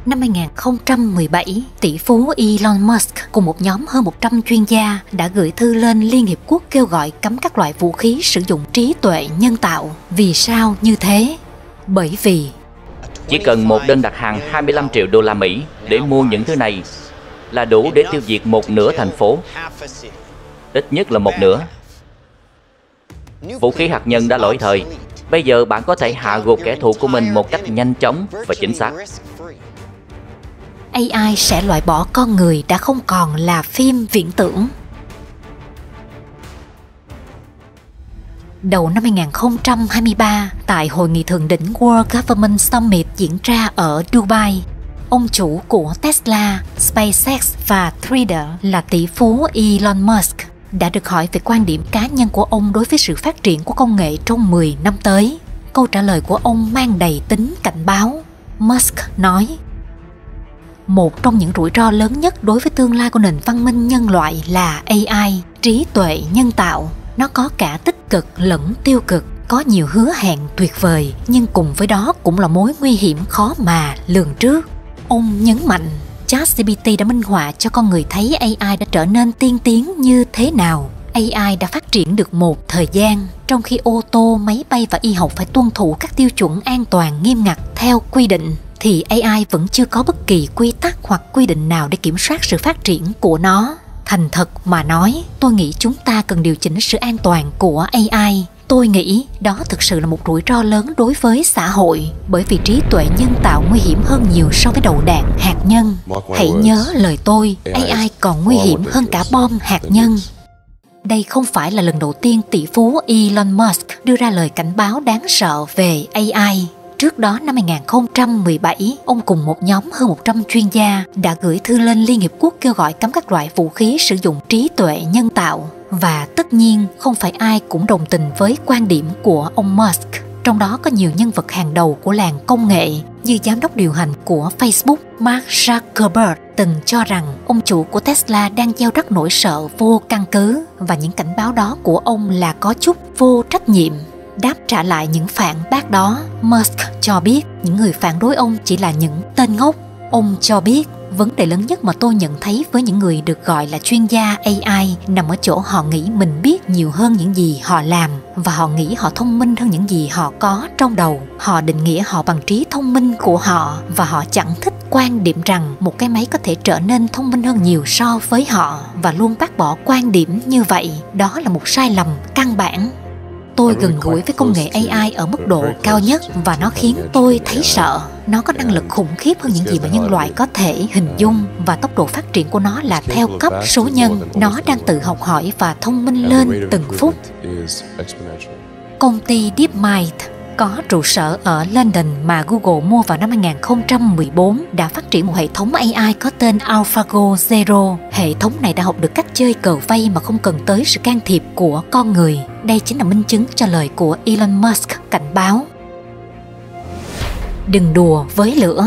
Năm 2017, tỷ phú Elon Musk cùng một nhóm hơn 100 chuyên gia đã gửi thư lên Liên Hiệp Quốc kêu gọi cấm các loại vũ khí sử dụng trí tuệ nhân tạo. Vì sao như thế? Bởi vì chỉ cần một đơn đặt hàng 25 triệu đô la Mỹ để mua những thứ này là đủ để tiêu diệt một nửa thành phố. Ít nhất là một nửa. Vũ khí hạt nhân đã lỗi thời. Bây giờ bạn có thể hạ gục kẻ thù của mình một cách nhanh chóng và chính xác. AI sẽ loại bỏ con người đã không còn là phim viễn tưởng. Đầu năm 2023, tại hội nghị thượng đỉnh World Government Summit diễn ra ở Dubai, ông chủ của Tesla, SpaceX và Twitter là tỷ phú Elon Musk đã được hỏi về quan điểm cá nhân của ông đối với sự phát triển của công nghệ trong 10 năm tới. Câu trả lời của ông mang đầy tính cảnh báo. Musk nói: một trong những rủi ro lớn nhất đối với tương lai của nền văn minh nhân loại là AI, trí tuệ nhân tạo. Nó có cả tích cực lẫn tiêu cực, có nhiều hứa hẹn tuyệt vời, nhưng cùng với đó cũng là mối nguy hiểm khó mà lường trước. Ông nhấn mạnh, ChatGPT đã minh họa cho con người thấy AI đã trở nên tiên tiến như thế nào. AI đã phát triển được một thời gian, trong khi ô tô, máy bay và y học phải tuân thủ các tiêu chuẩn an toàn nghiêm ngặt theo quy định, thì AI vẫn chưa có bất kỳ quy tắc hoặc quy định nào để kiểm soát sự phát triển của nó. Thành thật mà nói, tôi nghĩ chúng ta cần điều chỉnh sự an toàn của AI. Tôi nghĩ đó thực sự là một rủi ro lớn đối với xã hội, bởi vì trí tuệ nhân tạo nguy hiểm hơn nhiều so với đầu đạn hạt nhân. Hãy nhớ lời tôi, AI còn nguy hiểm hơn cả bom hạt nhân. Đây không phải là lần đầu tiên tỷ phú Elon Musk đưa ra lời cảnh báo đáng sợ về AI. Trước đó năm 2017, ông cùng một nhóm hơn 100 chuyên gia đã gửi thư lên Liên Hiệp Quốc kêu gọi cấm các loại vũ khí sử dụng trí tuệ nhân tạo. Và tất nhiên không phải ai cũng đồng tình với quan điểm của ông Musk. Trong đó có nhiều nhân vật hàng đầu của làng công nghệ như giám đốc điều hành của Facebook Mark Zuckerberg từng cho rằng ông chủ của Tesla đang gieo rắc nỗi sợ vô căn cứ, và những cảnh báo đó của ông là có chút vô trách nhiệm. Đáp trả lại những phản bác đó, Musk cho biết những người phản đối ông chỉ là những tên ngốc. Ông cho biết vấn đề lớn nhất mà tôi nhận thấy với những người được gọi là chuyên gia AI nằm ở chỗ họ nghĩ mình biết nhiều hơn những gì họ làm, và họ nghĩ họ thông minh hơn những gì họ có trong đầu. Họ định nghĩa họ bằng trí thông minh của họ, và họ chẳng thích quan điểm rằng một cái máy có thể trở nên thông minh hơn nhiều so với họ, và luôn bác bỏ quan điểm như vậy. Đó là một sai lầm căn bản. Tôi gần gũi với công nghệ AI ở mức độ cao nhất và nó khiến tôi thấy sợ. Nó có năng lực khủng khiếp hơn những gì mà nhân loại có thể hình dung, và tốc độ phát triển của nó là theo cấp số nhân. Nó đang tự học hỏi và thông minh lên từng phút. Công ty DeepMind có trụ sở ở London mà Google mua vào năm 2014 đã phát triển một hệ thống AI có tên AlphaGo Zero. Hệ thống này đã học được cách chơi cờ vây mà không cần tới sự can thiệp của con người. Đây chính là minh chứng cho lời của Elon Musk cảnh báo: đừng đùa với lửa.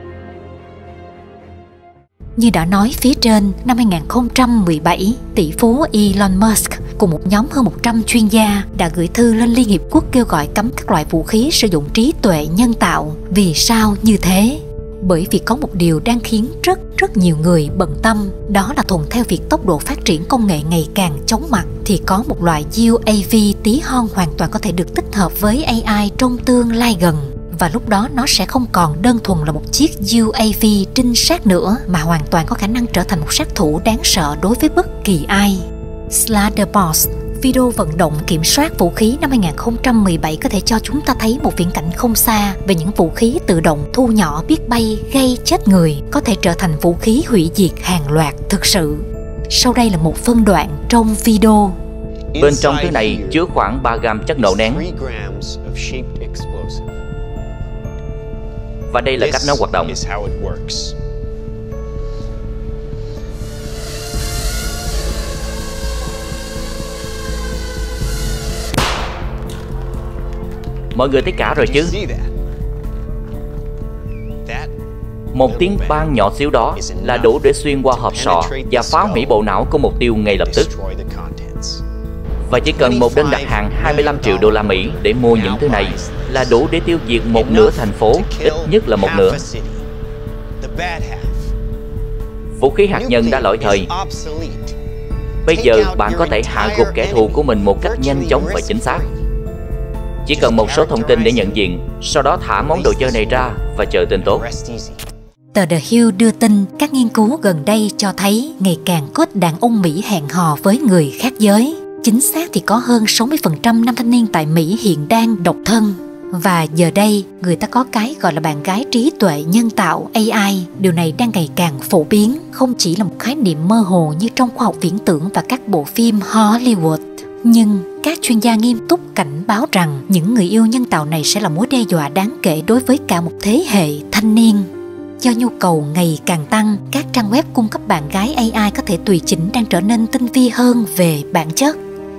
Như đã nói phía trên, năm 2017, tỷ phú Elon Musk cùng một nhóm hơn 100 chuyên gia đã gửi thư lên Liên Hiệp Quốc kêu gọi cấm các loại vũ khí sử dụng trí tuệ nhân tạo. Vì sao như thế? Bởi vì có một điều đang khiến rất nhiều người bận tâm, đó là thuận theo việc tốc độ phát triển công nghệ ngày càng chóng mặt, thì có một loại UAV tí hon hoàn toàn có thể được tích hợp với AI trong tương lai gần. Và lúc đó nó sẽ không còn đơn thuần là một chiếc UAV trinh sát nữa, mà hoàn toàn có khả năng trở thành một sát thủ đáng sợ đối với bất kỳ ai. Slaughterbots, video vận động kiểm soát vũ khí năm 2017 có thể cho chúng ta thấy một viễn cảnh không xa về những vũ khí tự động thu nhỏ biết bay gây chết người, có thể trở thành vũ khí hủy diệt hàng loạt thực sự. Sau đây là một phân đoạn trong video. Bên trong thứ này chứa khoảng 3 gam chất nổ nén. Và đây là cách nó hoạt động. Mọi người thấy cả rồi chứ? Một tiếng vang nhỏ xíu đó là đủ để xuyên qua hộp sọ và phá hủy bộ não của mục tiêu ngay lập tức. Và chỉ cần một đơn đặt hàng 25 triệu đô la Mỹ để mua những thứ này là đủ để tiêu diệt một nửa thành phố, ít nhất là một nửa. Vũ khí hạt nhân đã lỗi thời. Bây giờ bạn có thể hạ gục kẻ thù của mình một cách nhanh chóng và chính xác. Chỉ cần một số thông tin để nhận diện, sau đó thả món đồ chơi này ra và chờ tin tốt. Tờ The Hill đưa tin các nghiên cứu gần đây cho thấy ngày càng có ít đàn ông Mỹ hẹn hò với người khác giới. Chính xác thì có hơn 60% nam thanh niên tại Mỹ hiện đang độc thân. Và giờ đây, người ta có cái gọi là bạn gái trí tuệ nhân tạo AI. Điều này đang ngày càng phổ biến, không chỉ là một khái niệm mơ hồ như trong khoa học viễn tưởng và các bộ phim Hollywood. Nhưng các chuyên gia nghiêm túc cảnh báo rằng những người yêu nhân tạo này sẽ là mối đe dọa đáng kể đối với cả một thế hệ thanh niên. Do nhu cầu ngày càng tăng, các trang web cung cấp bạn gái AI có thể tùy chỉnh đang trở nên tinh vi hơn về bản chất.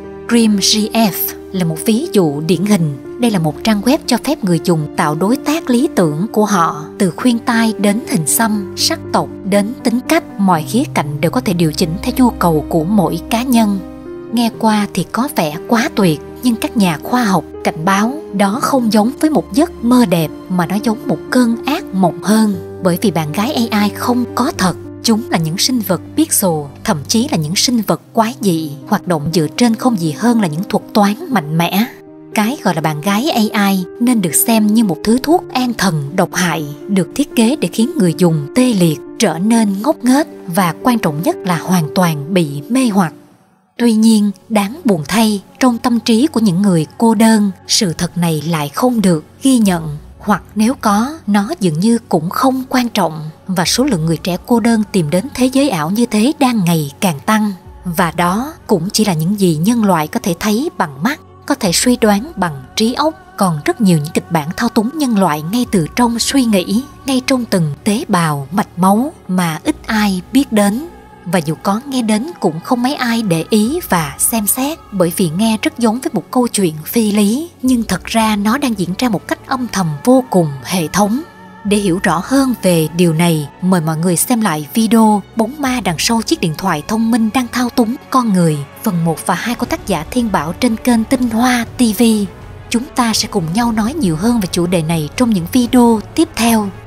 GrimGF là một ví dụ điển hình. Đây là một trang web cho phép người dùng tạo đối tác lý tưởng của họ. Từ khuyên tai đến hình xăm, sắc tộc đến tính cách, mọi khía cạnh đều có thể điều chỉnh theo nhu cầu của mỗi cá nhân. Nghe qua thì có vẻ quá tuyệt, nhưng các nhà khoa học cảnh báo đó không giống với một giấc mơ đẹp mà nó giống một cơn ác mộng hơn. Bởi vì bạn gái AI không có thật. Chúng là những sinh vật pixel, thậm chí là những sinh vật quái dị, hoạt động dựa trên không gì hơn là những thuật toán mạnh mẽ. Cái gọi là bạn gái AI nên được xem như một thứ thuốc an thần độc hại, được thiết kế để khiến người dùng tê liệt, trở nên ngốc nghếch và quan trọng nhất là hoàn toàn bị mê hoặc. Tuy nhiên, đáng buồn thay, trong tâm trí của những người cô đơn, sự thật này lại không được ghi nhận. Hoặc nếu có, nó dường như cũng không quan trọng. Và số lượng người trẻ cô đơn tìm đến thế giới ảo như thế đang ngày càng tăng. Và đó cũng chỉ là những gì nhân loại có thể thấy bằng mắt, có thể suy đoán bằng trí óc. Còn rất nhiều những kịch bản thao túng nhân loại ngay từ trong suy nghĩ, ngay trong từng tế bào, mạch máu mà ít ai biết đến. Và dù có nghe đến cũng không mấy ai để ý và xem xét, bởi vì nghe rất giống với một câu chuyện phi lý, nhưng thật ra nó đang diễn ra một cách âm thầm vô cùng hệ thống. Để hiểu rõ hơn về điều này, mời mọi người xem lại video Bóng ma đằng sau chiếc điện thoại thông minh đang thao túng con người, phần 1 và 2 của tác giả Thiên Bảo trên kênh Tinh Hoa TV. Chúng ta sẽ cùng nhau nói nhiều hơn về chủ đề này trong những video tiếp theo.